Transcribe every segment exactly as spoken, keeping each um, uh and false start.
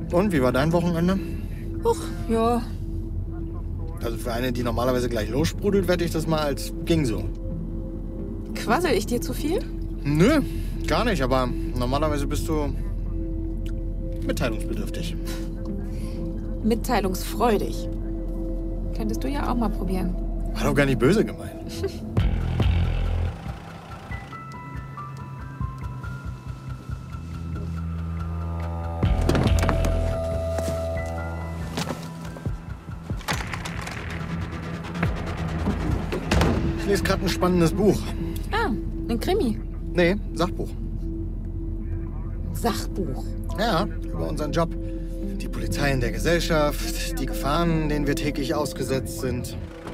Und, wie war dein Wochenende? Uch, ja. Also für eine, die normalerweise gleich lossprudelt, wette ich das mal als ging so. Quassel ich dir zu viel? Nö, gar nicht, aber normalerweise bist du mitteilungsbedürftig. Mitteilungsfreudig. Könntest du ja auch mal probieren. War doch gar nicht böse gemeint. Ich lese gerade ein spannendes Buch. Ah, ein Krimi. Nee, Sachbuch. Sachbuch. Ja, über unseren Job. Die Polizei in der Gesellschaft, die Gefahren, denen wir täglich ausgesetzt sind.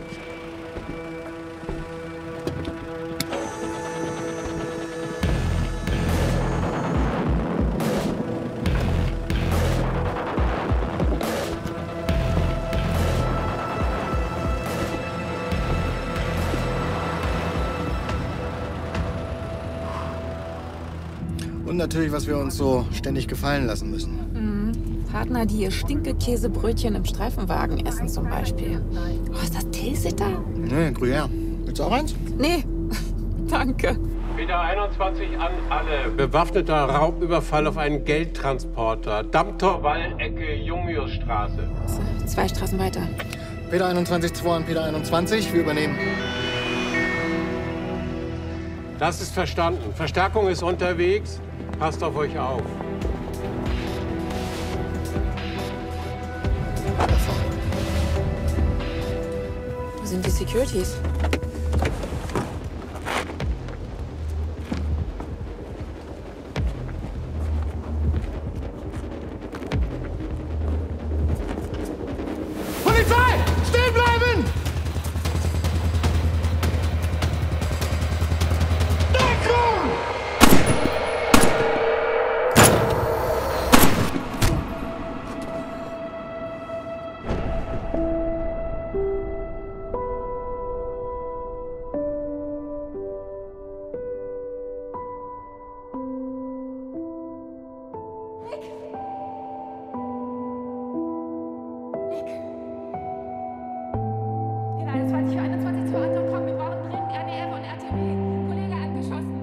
Und natürlich, was wir uns so ständig gefallen lassen müssen. Mhm. Partner, die ihr Stinkekäsebrötchen im Streifenwagen essen zum Beispiel. Oh, ist das Tilsiter? Nee, Gruyère. Willst du auch eins? Nee, danke. Peter einundzwanzig an alle. Bewaffneter Raubüberfall auf einen Geldtransporter. Dammtor, Wallecke, Jungiusstraße. So, zwei Straßen weiter. Peter einundzwanzig zwei an Peter einundzwanzig. Wir übernehmen. Das ist verstanden. Verstärkung ist unterwegs. Passt auf euch auf. Wo sind die Securities? Polizei! Stehen bleiben! Deckung! einundzwanzig einundzwanzig zur Handlung kommen. Wir brauchen dringend R D F und R T W. Kollege angeschossen.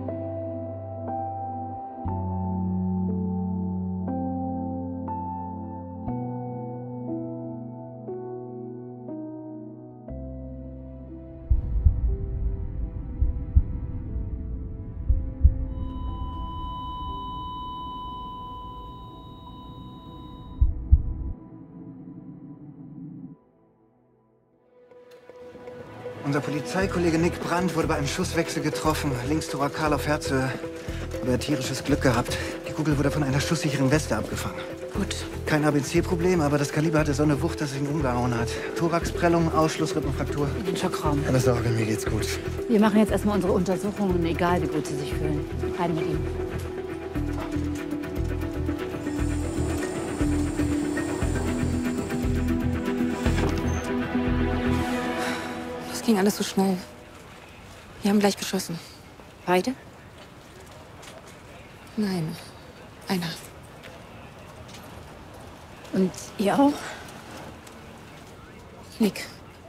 Unser Polizeikollege Nick Brandt wurde bei einem Schusswechsel getroffen. Links thorakal auf Herzhöhe. Aber er hat tierisches Glück gehabt. Die Kugel wurde von einer schusssicheren Weste abgefangen. Gut. Kein A B C-Problem, aber das Kaliber hatte so eine Wucht, dass es ihn umgehauen hat. Thoraxprellung, Ausschlussrippenfraktur. In den Schockraum. Keine Sorge, mir geht's gut. Wir machen jetzt erstmal unsere Untersuchungen, egal wie gut Sie sich fühlen. Rein mit ihm. Das ging alles so schnell. Wir haben gleich geschossen. Beide? Nein, einer. Und ihr auch? Nick.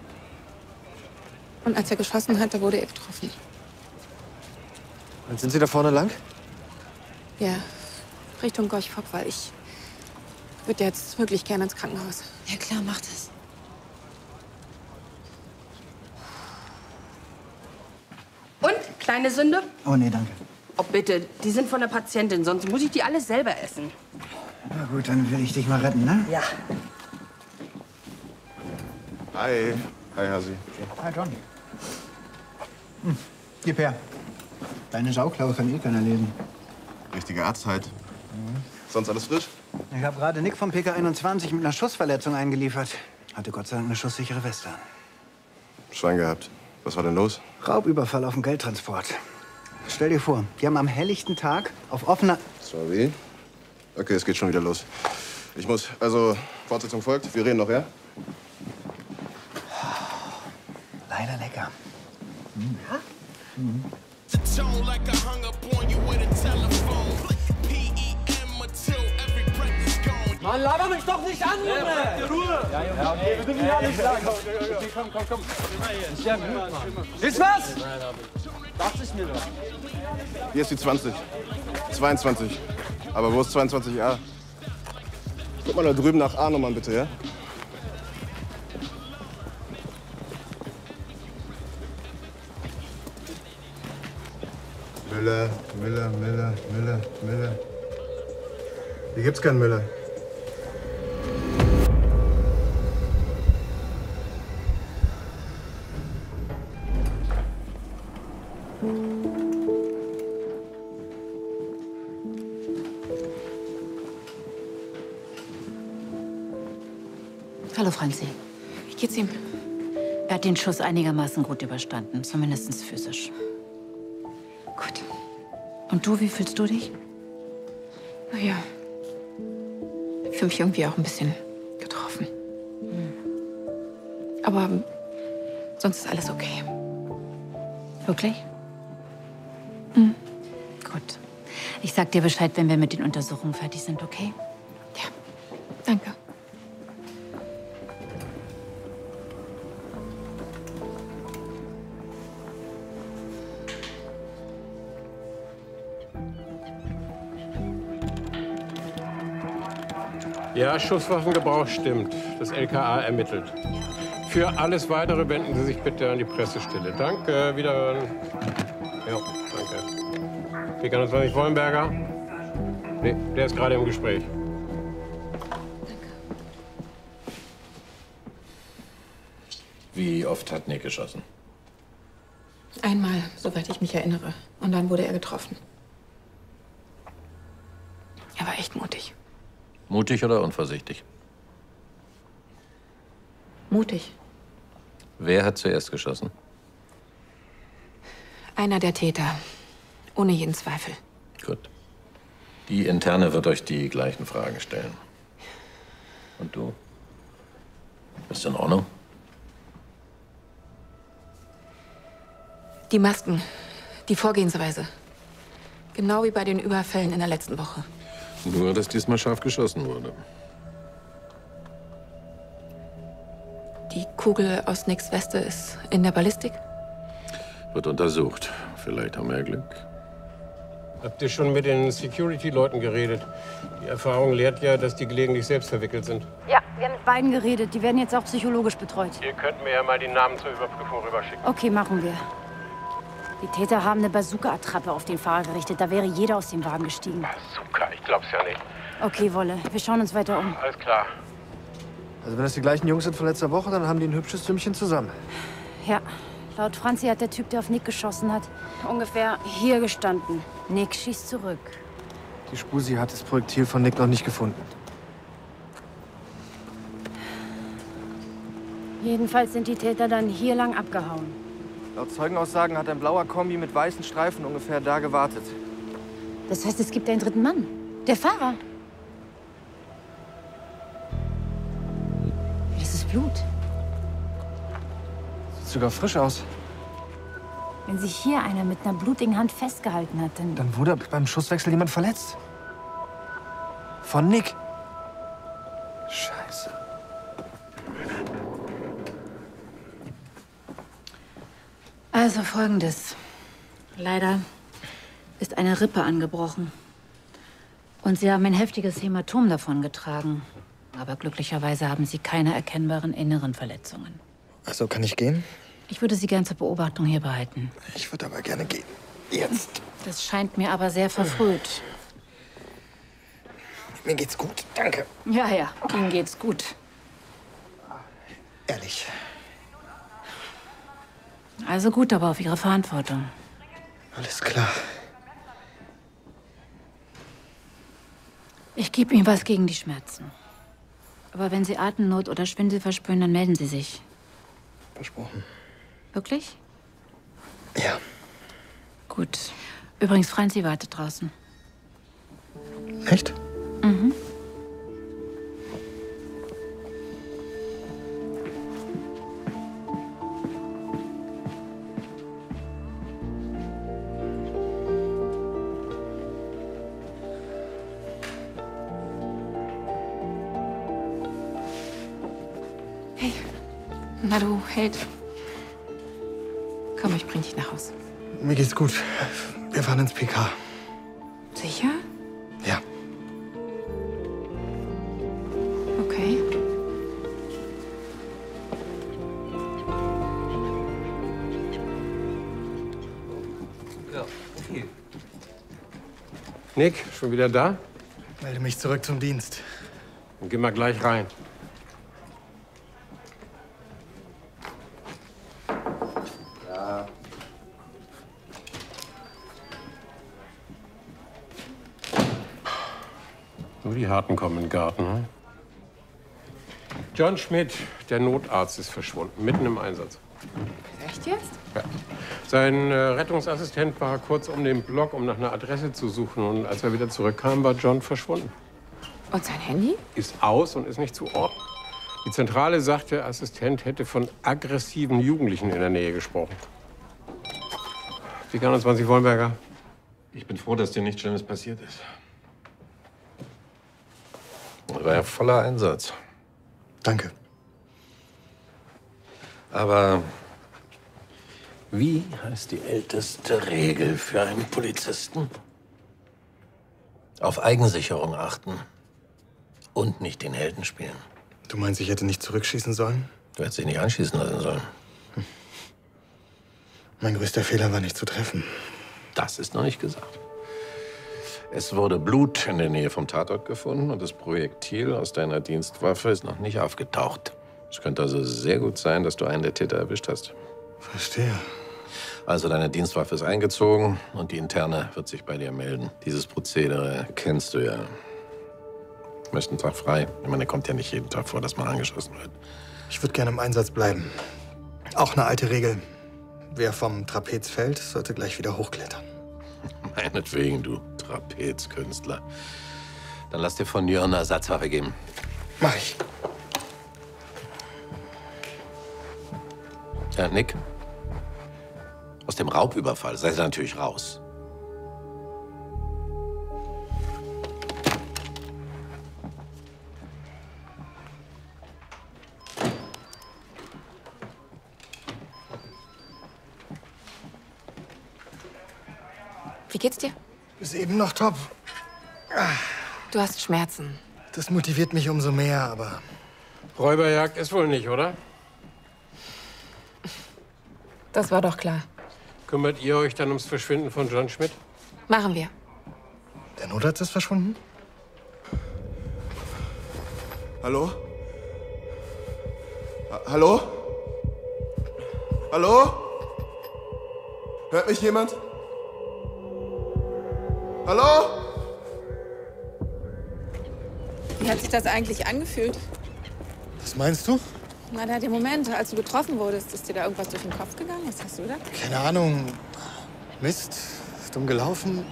Und als er geschossen hat, da wurde er getroffen. Und sind Sie da vorne lang? Ja, Richtung Gorch-Fock, weil ich würde jetzt wirklich gerne ins Krankenhaus. Ja klar, macht es. Und? Kleine Sünde? Oh, nee, danke. Oh, bitte. Die sind von der Patientin, sonst muss ich die alles selber essen. Na gut, dann will ich dich mal retten, ne? Ja. Hi. Hi, Hasi. Hi, John. Hm. Gib her. Deine Sauklaue kann eh keiner lesen. Richtige Arztheit. Mhm. Sonst alles frisch? Ich habe gerade Nick vom P K einundzwanzig mit einer Schussverletzung eingeliefert. Hatte Gott sei Dank eine schusssichere Weste an. Schwein gehabt. Was war denn los? Raubüberfall auf dem Geldtransport. Stell dir vor, die haben am helllichten Tag auf offener... Sorry. Okay, es geht schon wieder los. Ich muss. Also, Fortsetzung folgt. Wir reden noch, ja? Leider lecker. Mhm. Ja? Mhm. Mann, laber mich doch nicht an, Junge! Ja, bleib Ruhe! Ja, Junge. Ja, okay, wir dürfen ja nicht sagen. Okay, komm, komm, komm. Ist ja gut, Mann. Ist was? Dachte ich mir doch. Hier ist die zwanzig. zweiundzwanzig. Aber wo ist zweiundzwanzig A? Guck mal da drüben nach A-Nummern bitte, ja? Müller, Müller, Müller, Müller, Müller. Hier gibt's keinen Müller. Hallo, Franzi. Wie geht's ihm? Er hat den Schuss einigermaßen gut überstanden, zumindest physisch. Gut. Und du, wie fühlst du dich? Naja. Ich fühle mich irgendwie auch ein bisschen getroffen. Hm. Aber sonst ist alles okay. Wirklich? Mhm. Gut. Ich sag dir Bescheid, wenn wir mit den Untersuchungen fertig sind, okay? Ja, danke. Ja, Schusswaffengebrauch stimmt. Das L K A ermittelt. Für alles Weitere wenden Sie sich bitte an die Pressestelle. Danke, wiederhören. Ja, danke. P einundzwanzig Wollenberger? Nee, der ist gerade im Gespräch. Wie oft hat Nick geschossen? Einmal, soweit ich mich erinnere. Und dann wurde er getroffen. Er war echt mutig. Mutig oder unvorsichtig? Mutig. Wer hat zuerst geschossen? Einer der Täter. Ohne jeden Zweifel. Gut. Die Interne wird euch die gleichen Fragen stellen. Und du? Ist in Ordnung? Die Masken. Die Vorgehensweise. Genau wie bei den Überfällen in der letzten Woche. Nur, dass diesmal scharf geschossen wurde. Die Kugel aus Nicks Weste ist in der Ballistik? Wird untersucht. Vielleicht haben wir ja Glück. Habt ihr schon mit den Security-Leuten geredet? Die Erfahrung lehrt ja, dass die gelegentlich selbst verwickelt sind. Ja, wir haben mit beiden geredet. Die werden jetzt auch psychologisch betreut. Ihr könnt mir ja mal die Namen zur Überprüfung rüberschicken. Okay, machen wir. Die Täter haben eine Bazooka-Attrappe auf den Fahrer gerichtet. Da wäre jeder aus dem Wagen gestiegen. Bazooka? Ich glaub's ja nicht. Okay, Wolle. Wir schauen uns weiter um. Alles klar. Also wenn das die gleichen Jungs sind von letzter Woche, dann haben die ein hübsches Sümmchen zusammen. Ja, laut Franzi hat der Typ, der auf Nick geschossen hat, ungefähr hier gestanden. Nick schießt zurück. Die Spusi hat das Projektil von Nick noch nicht gefunden. Jedenfalls sind die Täter dann hier lang abgehauen. Laut Zeugenaussagen hat ein blauer Kombi mit weißen Streifen ungefähr da gewartet. Das heißt, es gibt einen dritten Mann. Der Fahrer. Das ist Blut. Sieht sogar frisch aus. Wenn sich hier einer mit einer blutigen Hand festgehalten hat, dann... Dann wurde beim Schusswechsel jemand verletzt. Von Nick. Scheiße. Also Folgendes. Leider ist eine Rippe angebrochen. Und Sie haben ein heftiges Hämatom davongetragen. Aber glücklicherweise haben Sie keine erkennbaren inneren Verletzungen. Also kann ich gehen? Ich würde Sie gern zur Beobachtung hier behalten. Ich würde aber gerne gehen. Jetzt. Das scheint mir aber sehr verfrüht. Mir geht's gut, danke. Ja, ja, Ihnen geht's gut. Ehrlich. Also gut, aber auf Ihre Verantwortung. Alles klar. Ich gebe Ihnen was gegen die Schmerzen. Aber wenn Sie Atemnot oder Schwindel verspüren, dann melden Sie sich. Versprochen. Wirklich? Ja. Gut. Übrigens, Franzi wartet draußen. Echt? Mhm. Na du Held. Komm, ich bring dich nach Hause. Mir geht's gut. Wir fahren ins P K. Sicher? Ja. Okay. Nick, schon wieder da? Melde mich zurück zum Dienst. Dann geh mal gleich rein. Ja. Nur die Harten kommen in den Garten, hm? John Schmidt, der Notarzt, ist verschwunden, mitten im Einsatz. Echt jetzt? Ja. Sein äh, Rettungsassistent war kurz um den Block, um nach einer Adresse zu suchen. Und als er wieder zurückkam, war John verschwunden. Und sein Handy? Ist aus und ist nicht zu orten. Die Zentrale sagt, der Assistent hätte von aggressiven Jugendlichen in der Nähe gesprochen. Die einundzwanzig Wollenberger. Ich bin froh, dass dir nichts Schlimmes passiert ist. Das war ja voller Einsatz. Danke. Aber wie heißt die älteste Regel für einen Polizisten? Auf Eigensicherung achten und nicht den Helden spielen. Du meinst, ich hätte nicht zurückschießen sollen? Du hättest dich nicht anschießen lassen sollen. Hm. Mein größter Fehler war, nicht zu treffen. Das ist noch nicht gesagt. Es wurde Blut in der Nähe vom Tatort gefunden und das Projektil aus deiner Dienstwaffe ist noch nicht aufgetaucht. Es könnte also sehr gut sein, dass du einen der Täter erwischt hast. Verstehe. Also deine Dienstwaffe ist eingezogen und die Interne wird sich bei dir melden. Dieses Prozedere kennst du ja. Du möchtest einen Tag frei. Ich meine, kommt ja nicht jeden Tag vor, dass man angeschossen wird. Ich würde gerne im Einsatz bleiben. Auch eine alte Regel. Wer vom Trapez fällt, sollte gleich wieder hochklettern. Meinetwegen, du Trapezkünstler. Dann lass dir von Jörn eine Ersatzwaffe geben. Mach ich. Ja, Nick. Aus dem Raubüberfall seid ihr natürlich raus. Wie geht's dir? Ist eben noch top. Du hast Schmerzen. Das motiviert mich umso mehr, aber... Räuberjagd ist wohl nicht, oder? Das war doch klar. Kümmert ihr euch dann ums Verschwinden von John Schmidt? Machen wir. Der Notarzt ist verschwunden? Hallo? Ha Hallo? Hallo? Hört mich jemand? Hallo? Wie hat sich das eigentlich angefühlt? Was meinst du? Na, der Moment, als du getroffen wurdest, ist dir da irgendwas durch den Kopf gegangen? Was hast du da? Keine Ahnung. Mist. Ist dumm gelaufen.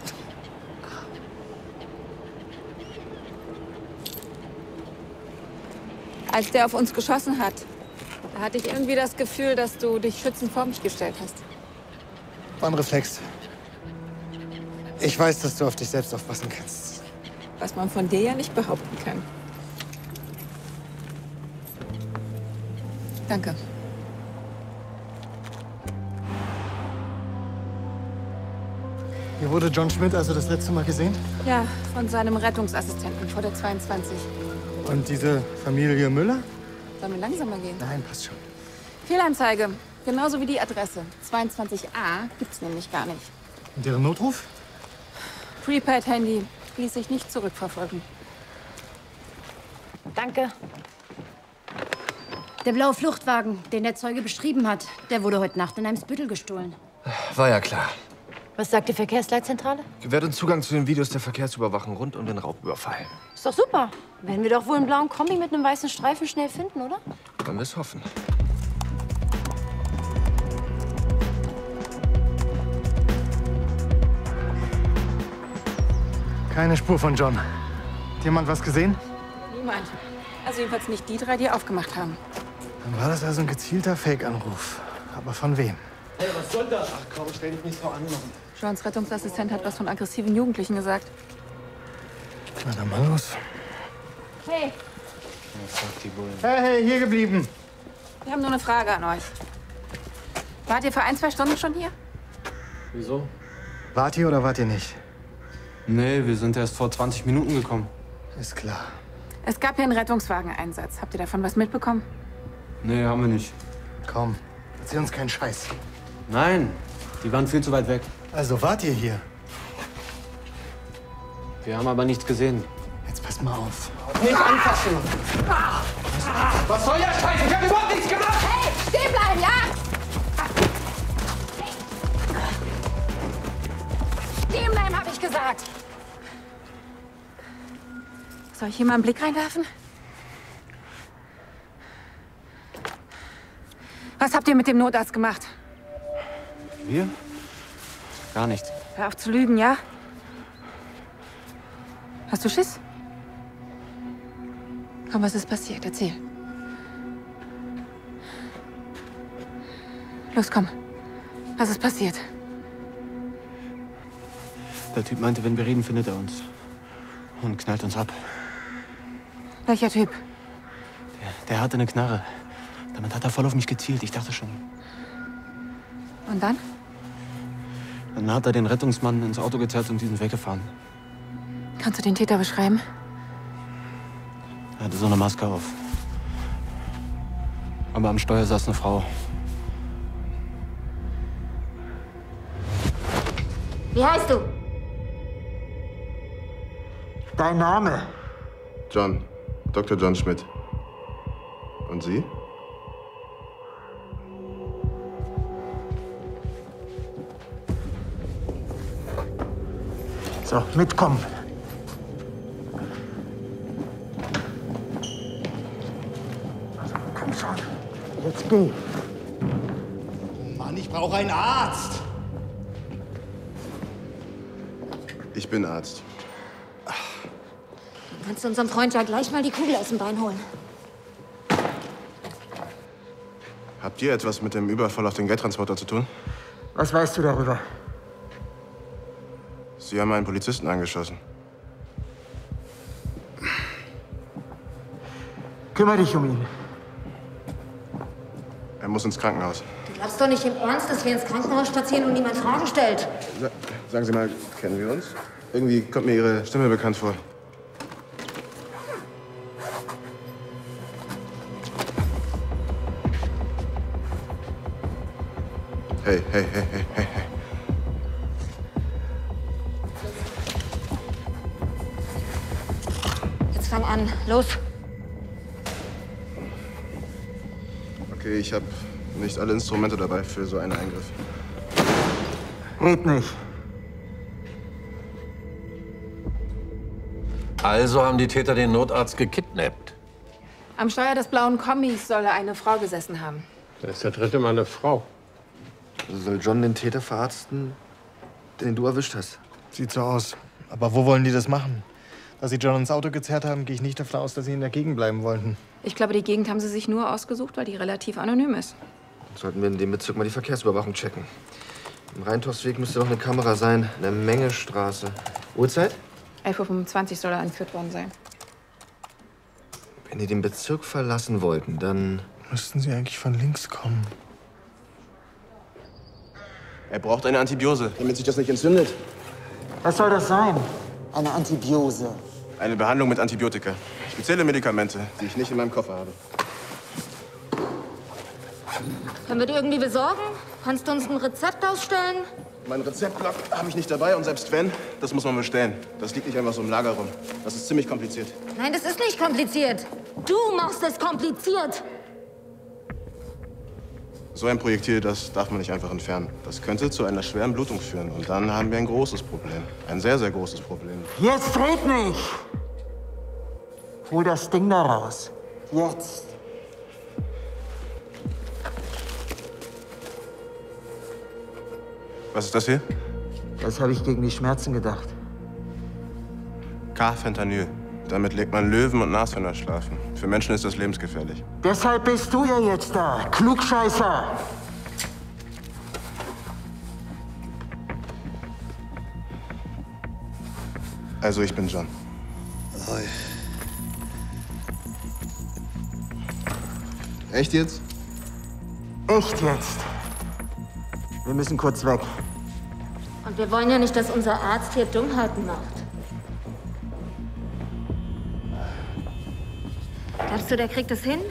Als der auf uns geschossen hat, da hatte ich irgendwie das Gefühl, dass du dich schützend vor mich gestellt hast. War ein Reflex. Ich weiß, dass du auf dich selbst aufpassen kannst. Was man von dir ja nicht behaupten kann. Danke. Hier wurde John Schmidt also das letzte Mal gesehen? Ja, von seinem Rettungsassistenten vor der zweiundzwanzig. Und diese Familie Müller? Sollen wir langsamer gehen? Nein, passt schon. Fehlanzeige. Genauso wie die Adresse. zweiundzwanzig a gibt's nämlich gar nicht. Und deren Notruf? Prepaid-Handy. Ließ sich nicht zurückverfolgen. Danke. Der blaue Fluchtwagen, den der Zeuge beschrieben hat, der wurde heute Nacht in Eimsbüttel gestohlen. War ja klar. Was sagt die Verkehrsleitzentrale? Gewährt uns Zugang zu den Videos der Verkehrsüberwachung rund um den Raubüberfall. Ist doch super. Werden wir doch wohl einen blauen Kombi mit einem weißen Streifen schnell finden, oder? Wollen wir es hoffen. Keine Spur von John. Hat jemand was gesehen? Niemand. Also jedenfalls nicht die drei, die aufgemacht haben. Dann war das also ein gezielter Fake-Anruf. Aber von wem? Hey, was soll das? Ach komm, stell dich nicht so an, Mann. Johns Rettungsassistent hat was von aggressiven Jugendlichen gesagt. Na dann mal los. Hey. Hey, hey, hier geblieben. Wir haben nur eine Frage an euch. Wart ihr vor ein, zwei Stunden schon hier? Wieso? Wart ihr oder wart ihr nicht? Nee, wir sind erst vor zwanzig Minuten gekommen. Ist klar. Es gab hier einen Rettungswageneinsatz. Habt ihr davon was mitbekommen? Nee, haben wir nicht. Komm, erzähl uns keinen Scheiß. Nein, die waren viel zu weit weg. Also wart ihr hier? Wir haben aber nichts gesehen. Jetzt pass mal auf. Nicht anfassen! Was soll der Scheiß? Ich hab überhaupt nichts gemacht! Hey, stehen bleiben, ja? Stehen bleiben, hab ich gesagt. Soll ich hier mal einen Blick reinwerfen? Was habt ihr mit dem Notarzt gemacht? Wir? Gar nichts. Hör auf zu lügen, ja? Hast du Schiss? Komm, was ist passiert? Erzähl. Los, komm. Was ist passiert? Der Typ meinte, wenn wir reden, findet er uns. Und knallt uns ab. Welcher Typ? Der, der hatte eine Knarre. Damit hat er voll auf mich gezielt. Ich dachte schon. Und dann? Dann hat er den Rettungsmann ins Auto gezerrt und die sind weggefahren. Kannst du den Täter beschreiben? Er hatte so eine Maske auf. Aber am Steuer saß eine Frau. Wie heißt du? Dein Name? John. Doktor John Schmidt. Und Sie? So, mitkommen. Komm schon. Jetzt geh. Mann, ich brauche einen Arzt. Ich bin Arzt. Kannst du unserem Freund ja gleich mal die Kugel aus dem Bein holen. Habt ihr etwas mit dem Überfall auf den Geldtransporter zu tun? Was weißt du darüber? Sie haben einen Polizisten angeschossen. Kümmere dich um ihn. Er muss ins Krankenhaus. Du glaubst doch nicht im Ernst, dass wir ins Krankenhaus spazieren und niemand Fragen stellt. Sa- Sagen Sie mal, kennen wir uns? Irgendwie kommt mir Ihre Stimme bekannt vor. Hey, hey, hey, hey, hey, hey. Jetzt fang an. Los. Okay, ich habe nicht alle Instrumente dabei für so einen Eingriff. Red nicht. Also haben die Täter den Notarzt gekidnappt. Am Steuer des blauen Kombis soll eine Frau gesessen haben. Das ist der dritte Mal eine Frau. Also soll John den Täter verarzten, den du erwischt hast? Sieht so aus. Aber wo wollen die das machen? Dass sie John ins Auto gezerrt haben, gehe ich nicht davon aus, dass sie in der Gegend bleiben wollten. Ich glaube, die Gegend haben sie sich nur ausgesucht, weil die relativ anonym ist. Dann sollten wir in dem Bezirk mal die Verkehrsüberwachung checken. Im Rheintorsweg müsste noch eine Kamera sein. Eine Menge Straße. Uhrzeit? elf Uhr fünfundzwanzig soll er entführt worden sein. Wenn die den Bezirk verlassen wollten, dann... Müssten sie eigentlich von links kommen. Er braucht eine Antibiose, damit sich das nicht entzündet. Was soll das sein? Eine Antibiose. Eine Behandlung mit Antibiotika. Spezielle Medikamente, die ich nicht in meinem Koffer habe. Können wir die irgendwie besorgen? Kannst du uns ein Rezept ausstellen? Mein Rezeptblock habe ich nicht dabei und selbst wenn, das muss man bestellen. Das liegt nicht einfach so im Lager rum. Das ist ziemlich kompliziert. Nein, das ist nicht kompliziert. Du machst es kompliziert. So ein Projektil, das darf man nicht einfach entfernen. Das könnte zu einer schweren Blutung führen. Und dann haben wir ein großes Problem. Ein sehr, sehr großes Problem. Jetzt red nicht! Hol das Ding da raus. Jetzt. Was ist das hier? Das habe ich gegen die Schmerzen gedacht. Carfentanyl. Damit legt man Löwen und Nashörner schlafen. Für Menschen ist das lebensgefährlich. Deshalb bist du ja jetzt da, Klugscheißer! Also, ich bin John. Oi. Echt jetzt? Echt jetzt? Wir müssen kurz weg. Und wir wollen ja nicht, dass unser Arzt hier Dummheiten macht. Glaubst du, der kriegt es hin?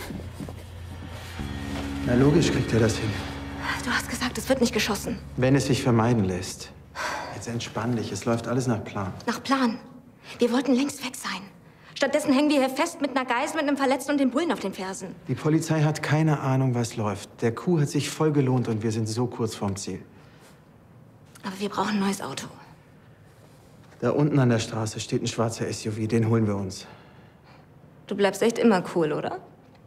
Na logisch kriegt er das hin. Du hast gesagt, es wird nicht geschossen. Wenn es sich vermeiden lässt. Jetzt entspann dich, es läuft alles nach Plan. Nach Plan. Wir wollten längst weg sein. Stattdessen hängen wir hier fest mit einer Geisel, mit einem Verletzten und den Bullen auf den Fersen. Die Polizei hat keine Ahnung, was läuft. Der Coup hat sich voll gelohnt und wir sind so kurz vorm Ziel. Aber wir brauchen ein neues Auto. Da unten an der Straße steht ein schwarzer S U V, den holen wir uns. Du bleibst echt immer cool, oder?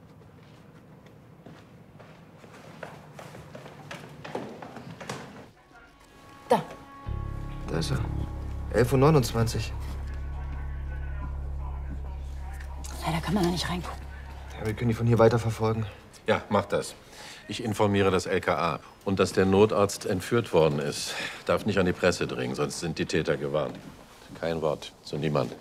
Da. Da ist er. elf Uhr neunundzwanzig. Leider kann man da nicht reingucken. Ja, wir können die von hier weiter verfolgen. Ja, mach das. Ich informiere das L K A. Und dass der Notarzt entführt worden ist, darf nicht an die Presse dringen, sonst sind die Täter gewarnt. Kein Wort zu niemand.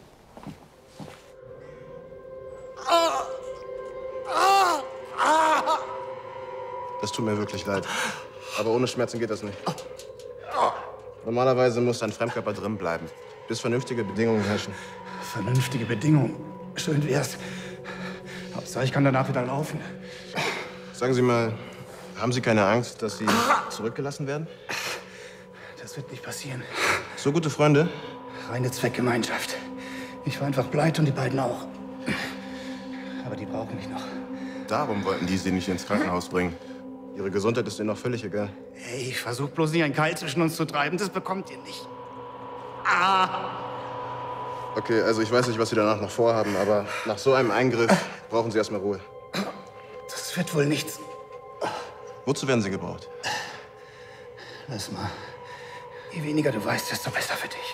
Das tut mir wirklich leid. Aber ohne Schmerzen geht das nicht. Normalerweise muss ein Fremdkörper drin bleiben, bis vernünftige Bedingungen herrschen. Vernünftige Bedingungen? Schön wär's. Hauptsache, ich kann danach wieder laufen. Sagen Sie mal, haben Sie keine Angst, dass Sie zurückgelassen werden? Das wird nicht passieren. So gute Freunde? Reine Zweckgemeinschaft. Ich war einfach pleite und die beiden auch. Aber die brauchen mich noch. Darum wollten die Sie nicht ins Krankenhaus bringen. Ihre Gesundheit ist Ihnen noch völlig egal. Hey, ich versuch bloß nicht einen Keil zwischen uns zu treiben. Das bekommt ihr nicht. Ah! Okay, also ich weiß nicht, was Sie danach noch vorhaben, aber nach so einem Eingriff brauchen Sie erstmal Ruhe. Das wird wohl nichts. Wozu werden Sie gebraucht? Lass mal. Je weniger du weißt, desto besser für dich.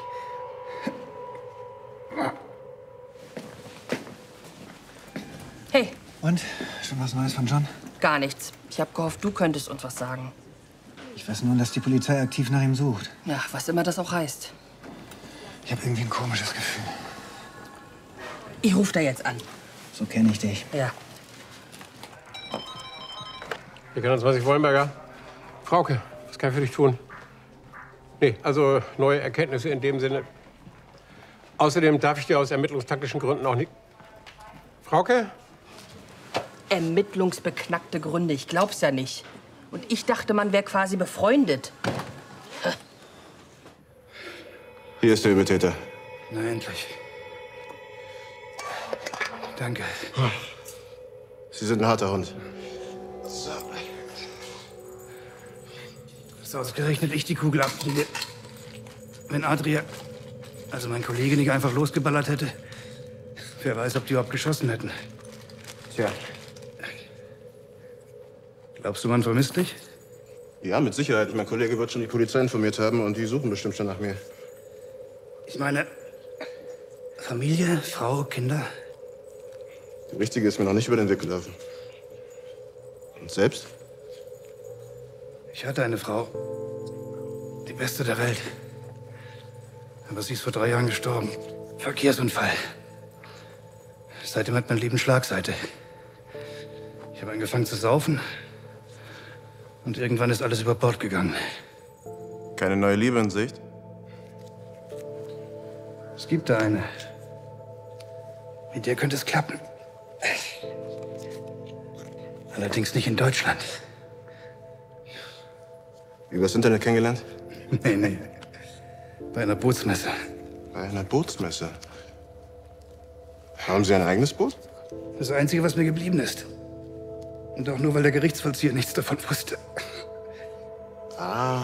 Hey. Und? Schon was Neues von John? Gar nichts. Ich hab gehofft, du könntest uns was sagen. Ich weiß nur, dass die Polizei aktiv nach ihm sucht. Ja, was immer das auch heißt. Ich habe irgendwie ein komisches Gefühl. Ich ruf da jetzt an. So kenne ich dich. Ja. Wir kennen uns, was ich Wollenberger. Frauke, was kann ich für dich tun? Nee, also neue Erkenntnisse in dem Sinne. Außerdem darf ich dir aus ermittlungstaktischen Gründen auch nicht... Frauke? Ermittlungsbeknackte Gründe, ich glaub's ja nicht. Und ich dachte, man wäre quasi befreundet. Hier ist der Übeltäter. Na, endlich. Danke. Sie sind ein harter Hund. So. Dass ausgerechnet ich die Kugel abkriege. Wenn Adria, also mein Kollege, nicht einfach losgeballert hätte, wer weiß, ob die überhaupt geschossen hätten. Tja. Glaubst du, man vermisst dich? Ja, mit Sicherheit. Mein Kollege wird schon die Polizei informiert haben und die suchen bestimmt schon nach mir. Ich meine, Familie, Frau, Kinder. Die Richtige ist mir noch nicht über den Weg gelaufen. Und selbst? Ich hatte eine Frau. Die beste der Welt. Aber sie ist vor drei Jahren gestorben. Verkehrsunfall. Seitdem hat mein Leben Schlagseite. Ich habe angefangen zu saufen. Und irgendwann ist alles über Bord gegangen. Keine neue Liebe in Sicht? Es gibt da eine. Mit der könnte es klappen. Allerdings nicht in Deutschland. Übers Internet kennengelernt? Nee, nee. Bei einer Bootsmesse. Bei einer Bootsmesse? Haben Sie ein eigenes Boot? Das Einzige, was mir geblieben ist. Und auch nur, weil der Gerichtsvollzieher nichts davon wusste. Ah.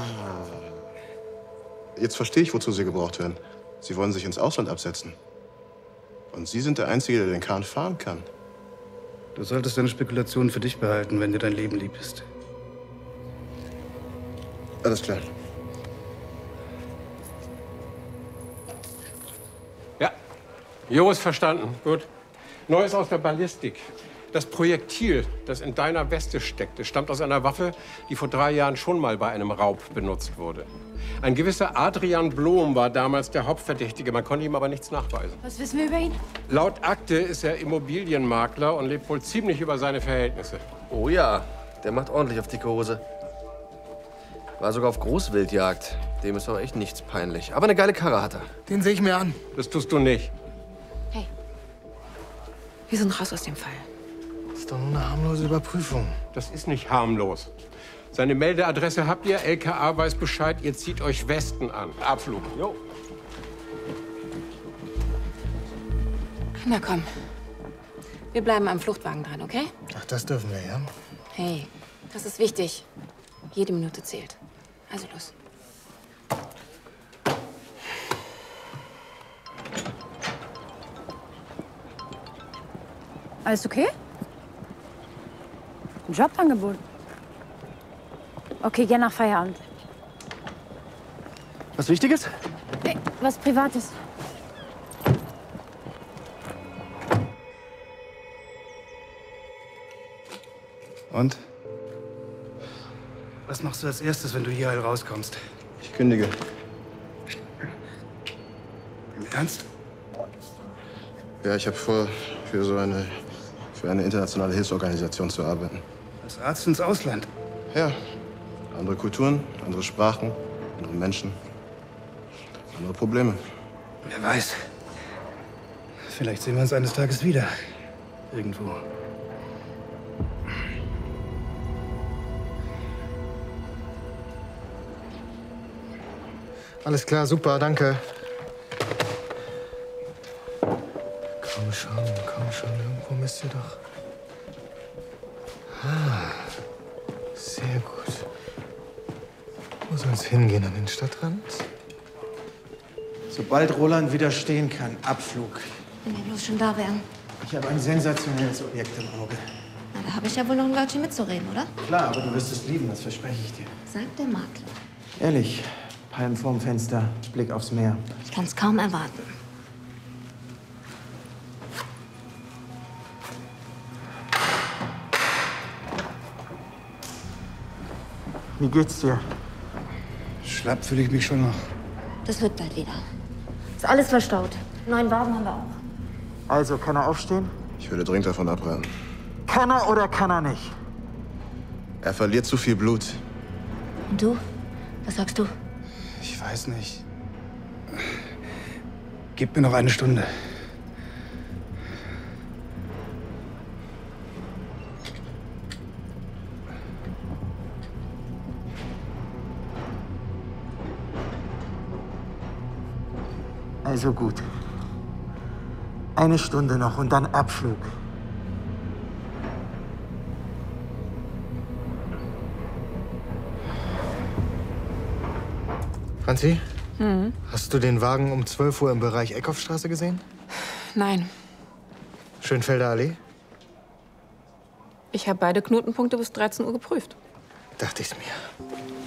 Jetzt verstehe ich, wozu Sie gebraucht werden. Sie wollen sich ins Ausland absetzen. Und Sie sind der Einzige, der den Kahn fahren kann. Du solltest deine Spekulationen für dich behalten, wenn dir dein Leben lieb ist. Alles klar. Ja. Jo, ist verstanden. Gut. Neues aus der Ballistik. Das Projektil, das in deiner Weste steckte, stammt aus einer Waffe, die vor drei Jahren schon mal bei einem Raub benutzt wurde. Ein gewisser Adrian Blom war damals der Hauptverdächtige. Man konnte ihm aber nichts nachweisen. Was wissen wir über ihn? Laut Akte ist er Immobilienmakler und lebt wohl ziemlich über seine Verhältnisse. Oh ja, Der macht ordentlich auf dicke Hose. War sogar auf Großwildjagd. Dem ist auch echt nichts peinlich. Aber eine geile Karre hat er. Den sehe ich mir an. Das tust du nicht. Hey, wir sind raus aus dem Fall. Das ist doch nur eine harmlose Überprüfung. Das ist nicht harmlos. Seine Meldeadresse habt ihr, L K A weiß Bescheid, ihr zieht euch Westen an. Abflug. Jo. Na komm. Wir bleiben am Fluchtwagen dran, okay? Ach, das dürfen wir, ja? Hey, das ist wichtig. Jede Minute zählt. Also los. Alles okay? Ein Jobangebot. Okay, geh nach Feierabend. Was Wichtiges? Hey, was Privates. Und? Was machst du als erstes, wenn du hier heil rauskommst? Ich kündige. Im Ernst? Ja, ich habe vor, für so eine, für eine internationale Hilfsorganisation zu arbeiten. Als Arzt ins Ausland? Ja. Andere Kulturen, andere Sprachen, andere Menschen, andere Probleme. Wer weiß. Vielleicht sehen wir uns eines Tages wieder. Irgendwo. Alles klar, super, danke. Komm schon, komm schon, irgendwo müsst ihr doch. Ah, sehr gut. Wo soll es hingehen, an den Stadtrand? Sobald Roland widerstehen kann, Abflug. Wenn wir bloß schon da wären. Ich habe ein sensationelles Objekt im Auge. Na, da habe ich ja wohl noch ein Wörtchen mitzureden, oder? Klar, aber du wirst es lieben, das verspreche ich dir. Sagt der Makler. Ehrlich, Palmen vorm Fenster, Blick aufs Meer. Ich kann es kaum erwarten. Wie geht's dir? Schlapp fühle ich mich schon noch. Das wird bald wieder. Ist alles verstaut. Einen neuen Wagen haben wir auch. Also, kann er aufstehen? Ich würde dringend davon abraten. Kann er oder kann er nicht? Er verliert zu viel Blut. Und du? Was sagst du? Ich weiß nicht. Gib mir noch eine Stunde. Also gut. Eine Stunde noch und dann Abflug. Franzi, Hm? hast du den Wagen um zwölf Uhr im Bereich Eckhoffstraße gesehen? Nein. Schönfelder Allee? Ich habe beide Knotenpunkte bis dreizehn Uhr geprüft. Dachte ich's mir.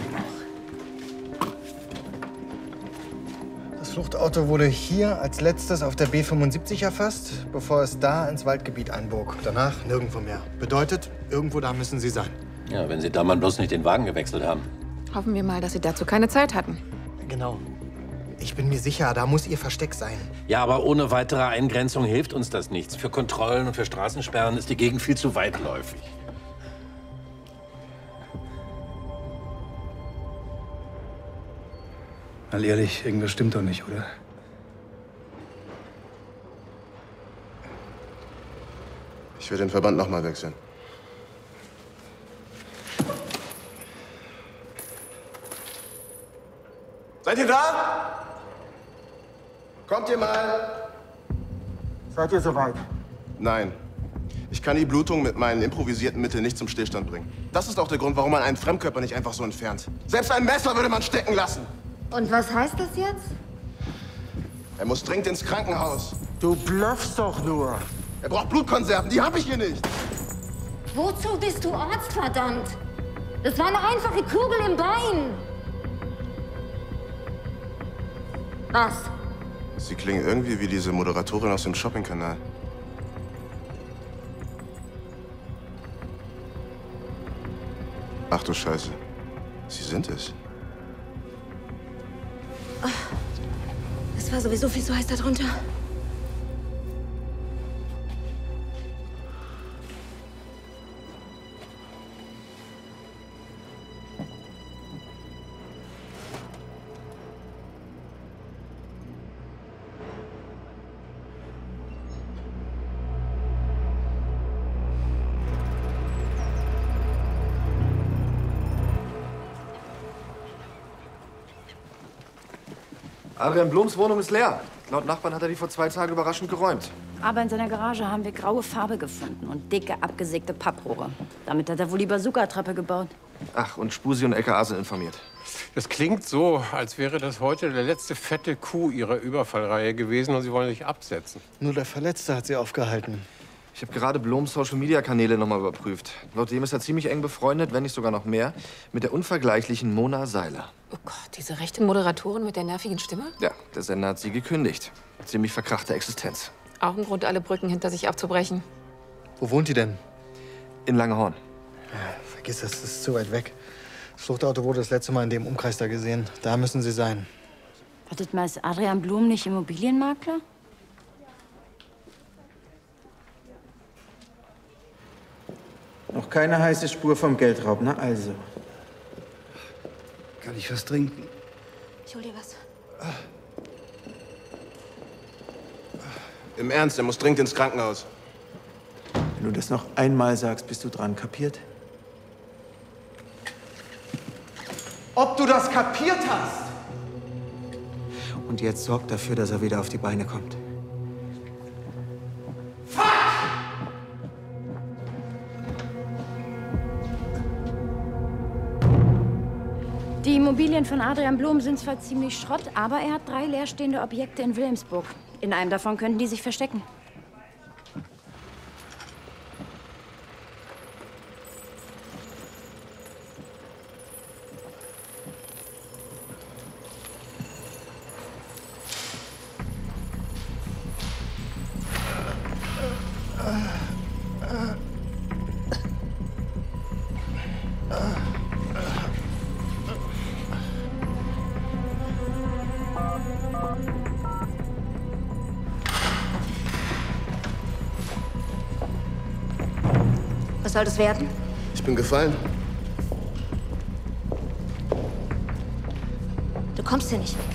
Das Fluchtauto wurde hier als letztes auf der B fünfundsiebzig erfasst, bevor es da ins Waldgebiet einbog. Danach nirgendwo mehr. Bedeutet, irgendwo da müssen sie sein. Ja, wenn Sie da mal bloß nicht den Wagen gewechselt haben. Hoffen wir mal, dass Sie dazu keine Zeit hatten. Genau. Ich bin mir sicher, da muss Ihr Versteck sein. Ja, aber ohne weitere Eingrenzung hilft uns das nichts. Für Kontrollen und für Straßensperren ist die Gegend viel zu weitläufig. Mal ehrlich, irgendwas stimmt doch nicht, oder? Ich werde den Verband noch mal wechseln. Seid ihr da? Kommt ihr mal? Seid ihr soweit? Nein. Ich kann die Blutung mit meinen improvisierten Mitteln nicht zum Stillstand bringen. Das ist auch der Grund, warum man einen Fremdkörper nicht einfach so entfernt. Selbst ein Messer würde man stecken lassen. Und was heißt das jetzt? Er muss dringend ins Krankenhaus. Du bluffst doch nur. Er braucht Blutkonserven, die habe ich hier nicht. Wozu bist du Arzt, verdammt? Das war eine einfache Kugel im Bein. Was? Sie klingen irgendwie wie diese Moderatorin aus dem Shopping-Kanal. Ach du Scheiße. Sie sind es. Es war sowieso viel zu heiß da drunter. Adrian Blums Wohnung ist leer. Laut Nachbarn hat er die vor zwei Tagen überraschend geräumt. Aber in seiner Garage haben wir graue Farbe gefunden und dicke, abgesägte Papprohre. Damit hat er wohl die Bazooka-Attrappe gebaut. Ach, und Spusi und L K A sind informiert. Das klingt so, als wäre das heute der letzte fette Coup ihrer Überfallreihe gewesen und sie wollen sich absetzen. Nur der Verletzte hat sie aufgehalten. Ich habe gerade Blums Social-Media-Kanäle nochmal überprüft. Laut dem ist er ziemlich eng befreundet, wenn nicht sogar noch mehr, mit der unvergleichlichen Mona Seiler. Oh Gott, diese rechte Moderatorin mit der nervigen Stimme? Ja, der Sender hat sie gekündigt. Ziemlich verkrachte Existenz. Auch ein Grund, alle Brücken hinter sich abzubrechen. Wo wohnt die denn? In Langehorn. Ja, vergiss das, das ist zu weit weg. Das Fluchtauto wurde das letzte Mal in dem Umkreis da gesehen. Da müssen sie sein. Wartet mal, ist Adrian Blum nicht Immobilienmakler? Noch keine heiße Spur vom Geldraub, na also. Kann ich was trinken? Ich hol dir was. Im Ernst, er muss dringend ins Krankenhaus. Wenn du das noch einmal sagst, bist du dran, kapiert? Ob du das kapiert hast! Und jetzt sorg dafür, dass er wieder auf die Beine kommt. Die Immobilien von Adrian Blum sind zwar ziemlich Schrott, aber er hat drei leerstehende Objekte in Wilhelmsburg. In einem davon könnten die sich verstecken. Was soll das werden? Ich bin gefallen. Du kommst hier nicht weg.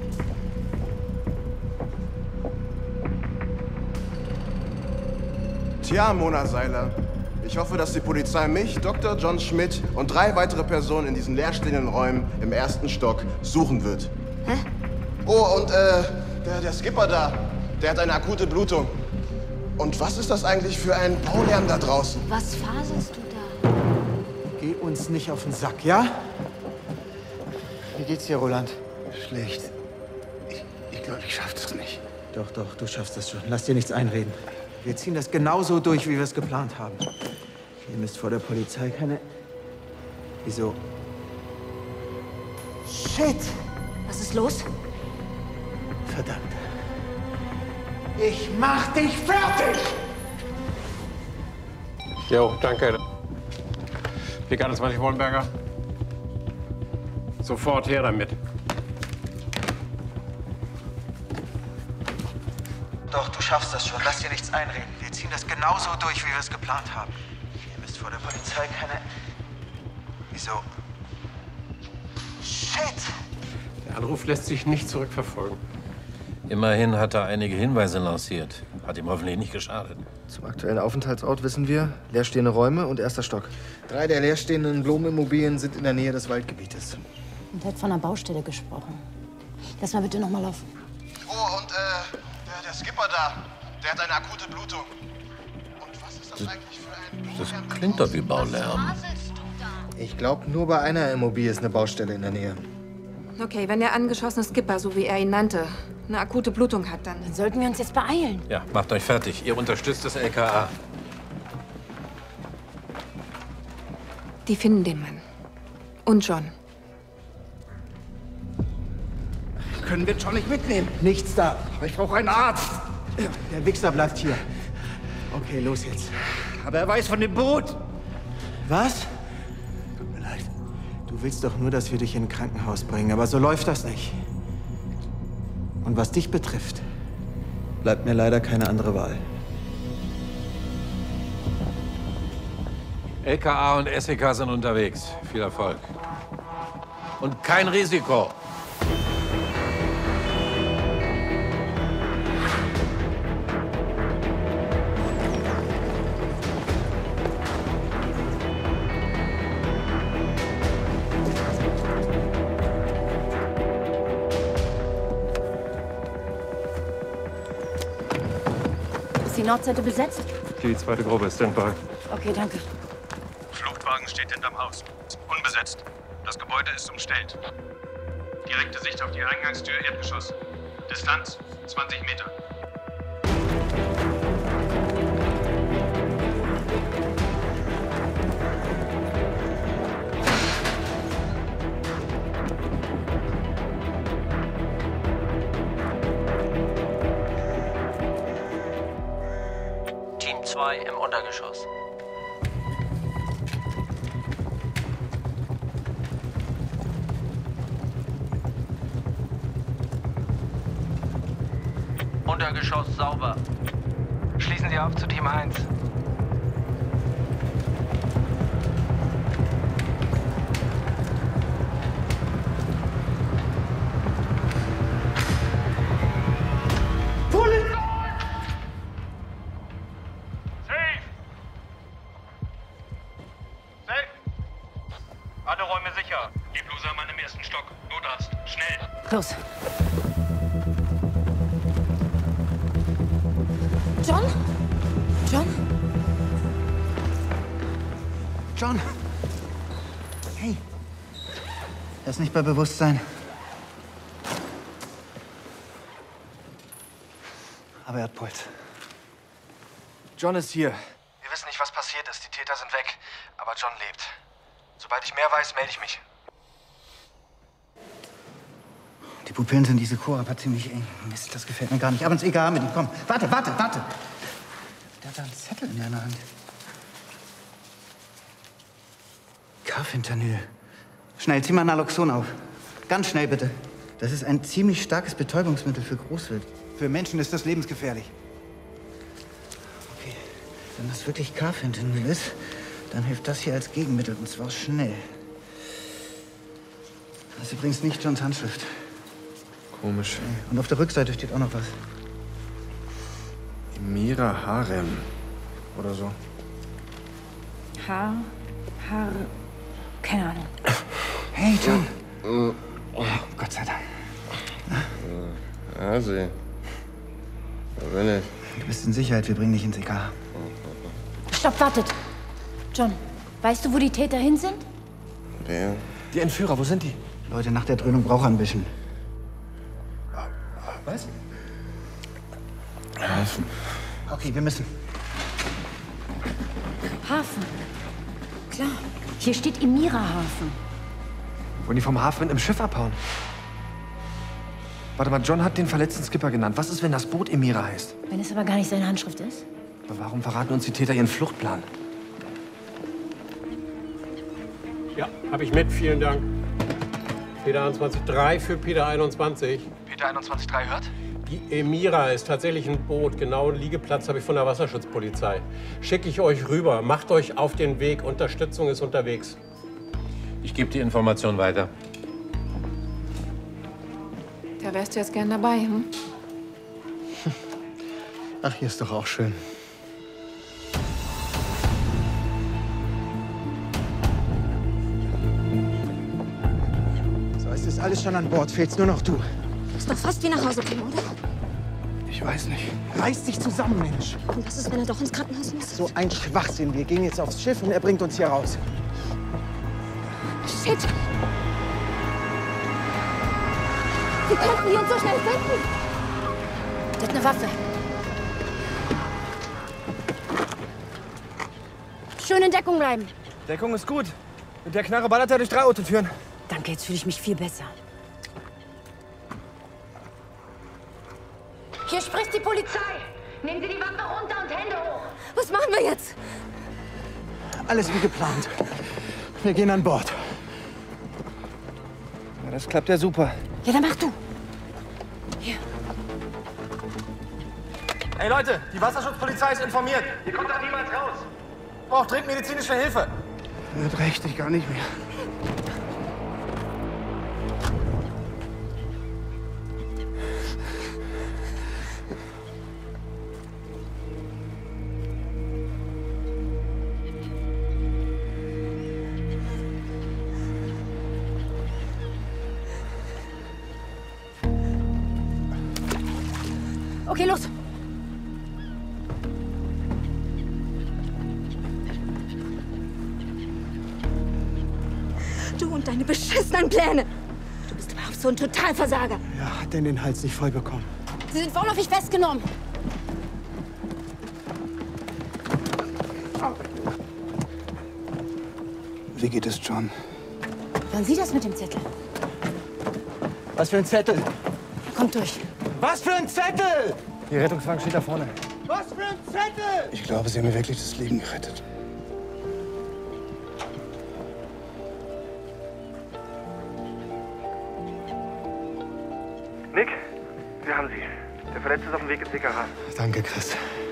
Tja, Mona Seiler. Ich hoffe, dass die Polizei mich, Doktor John Schmidt und drei weitere Personen in diesen leerstehenden Räumen im ersten Stock suchen wird. Hä? Oh, und äh, der, der Skipper da, der hat eine akute Blutung. Und was ist das eigentlich für ein Baulärm da draußen? Was faselst du da? Geh uns nicht auf den Sack, ja? Wie geht's dir, Roland? Schlecht. Ich, ich glaube, ich schaff das nicht. Doch, doch, du schaffst das schon. Lass dir nichts einreden. Wir ziehen das genauso durch, wie wir es geplant haben. Ihr müsst vor der Polizei keine... Wieso? Shit! Was ist los? Verdammt. Ich mach dich fertig! Jo, danke. Wie kann es mal nicht, Wollenberger? Sofort her damit. Doch, du schaffst das schon. Lass dir nichts einreden. Wir ziehen das genauso durch, wie wir es geplant haben. Ihr müsst vor der Polizei keine... Wieso? Shit! Der Anruf lässt sich nicht zurückverfolgen. Immerhin hat er einige Hinweise lanciert. Hat ihm hoffentlich nicht geschadet. Zum aktuellen Aufenthaltsort wissen wir, leerstehende Räume und erster Stock. Drei der leerstehenden Blum-Immobilien sind in der Nähe des Waldgebietes. Und er hat von einer Baustelle gesprochen. Lass mal bitte noch mal laufen. Oh, und äh, der, der Skipper da, der hat eine akute Blutung. Und was ist das, das eigentlich für ein... Das klingt doch wie Baulärm. Ich glaube, nur bei einer Immobilie ist eine Baustelle in der Nähe. Okay, wenn der angeschossene Skipper, so wie er ihn nannte, eine akute Blutung hat, dann... Dann sollten wir uns jetzt beeilen. Ja, macht euch fertig. Ihr unterstützt das L K A. Die finden den Mann. Und John. Können wir John nicht mitnehmen? Nichts da. Aber ich brauche einen Arzt. Der Wichser bleibt hier. Okay, los jetzt. Aber er weiß von dem Boot. Was? Tut mir leid. Du willst doch nur, dass wir dich in ein Krankenhaus bringen, aber so läuft das nicht. Und was dich betrifft, bleibt mir leider keine andere Wahl. L K A und S E K sind unterwegs. Viel Erfolg. Und kein Risiko. Ist die Nordseite besetzt? Die zweite Gruppe ist Standby. Okay, danke. Fluchtwagen steht hinterm Haus. Unbesetzt. Das Gebäude ist umstellt. Direkte Sicht auf die Eingangstür, Erdgeschoss. Distanz zwanzig Meter. Team zwei im Untergeschoss. Untergeschoss sauber. Schließen Sie auf zu Team eins. Alle Räume sicher. Die Blusermann im ersten Stock. Notarzt. Schnell. Los. John? John? John! Hey! Er ist nicht bei Bewusstsein. Aber er hat Puls. John ist hier. Wir wissen nicht, was passiert ist. Die Täter sind weg. Aber John lebt. Sobald ich mehr weiß, melde ich mich. Die Pupillen sind diese Koop ziemlich eng. Mist, das gefällt mir gar nicht. Aber ins E K H mit ihm. Komm, warte, warte, warte. Der hat da einen Zettel in seiner Hand. Carfentanyl. Schnell, zieh mal Naloxon auf. Ganz schnell, bitte. Das ist ein ziemlich starkes Betäubungsmittel für Großwild. Für Menschen ist das lebensgefährlich. Okay, wenn das wirklich Carfentanyl ist, dann hilft das hier als Gegenmittel, und zwar schnell. Das ist übrigens nicht Johns Handschrift. Komisch. Und auf der Rückseite steht auch noch was. Emira Harem. Oder so. Haar, Haar, keine Ahnung. Hey, John. Oh, Gott sei Dank. Asi. Wo bin ich? Du bist in Sicherheit, wir bringen dich ins E K H. Stopp, wartet. John, weißt du, wo die Täter hin sind? Wer? Die Entführer, wo sind die? Leute, nach der Dröhnung braucht er ein bisschen. Was? Hafen. Okay, wir müssen. Hafen. Klar. Hier steht Emira-Hafen. Wollen die vom Hafen mit einem Schiff abhauen? Warte mal, John hat den verletzten Skipper genannt. Was ist, wenn das Boot Emira heißt? Wenn es aber gar nicht seine Handschrift ist? Aber warum verraten uns die Täter ihren Fluchtplan? Ja, habe ich mit. Vielen Dank. Peter einundzwanzig drei für Peter einundzwanzig. Peter einundzwanzig drei hört? Die Emira ist tatsächlich ein Boot. Genauen Liegeplatz habe ich von der Wasserschutzpolizei. Schicke ich euch rüber. Macht euch auf den Weg. Unterstützung ist unterwegs. Ich gebe die Information weiter. Da wärst du jetzt gern dabei, hm? Ach, hier ist doch auch schön. So, es ist alles schon an Bord. Fehlst nur noch du. Du musst doch fast wie nach Hause kommen, oder? Ich weiß nicht. Reiß dich zusammen, Mensch. Und was ist, wenn er doch ins Krankenhaus muss? So ein Schwachsinn. Wir gehen jetzt aufs Schiff und er bringt uns hier raus. Shit! Wie konnten die uns so schnell finden? Der hat eine Waffe. Schön in Deckung bleiben. Deckung ist gut. Mit der Knarre ballert er durch drei Autotüren. Danke, jetzt fühle ich mich viel besser. Hier spricht die Polizei. Nehmen Sie die Waffe runter und Hände hoch. Was machen wir jetzt? Alles wie geplant. Wir gehen an Bord. Ja, das klappt ja super. Ja, dann mach du. Hier. Hey Leute, die Wasserschutzpolizei ist informiert. Hier kommt da niemand raus. Braucht dringend medizinische Hilfe. Das reicht dich gar nicht mehr. Okay, los. deine beschissenen Pläne. Du bist überhaupt so ein Totalversager. Ja, hat denn den Hals nicht voll bekommen? Sie sind vorläufig festgenommen. Wie geht es, John? Waren Sie das mit dem Zettel? Was für ein Zettel? Kommt durch. Was für ein Zettel? Die Rettungswagen steht da vorne. Was für ein Zettel? Ich glaube, Sie haben mir wirklich das Leben gerettet. Nick, wir haben Sie. Der Verletzte ist auf dem Weg ins C K H. Danke, Chris.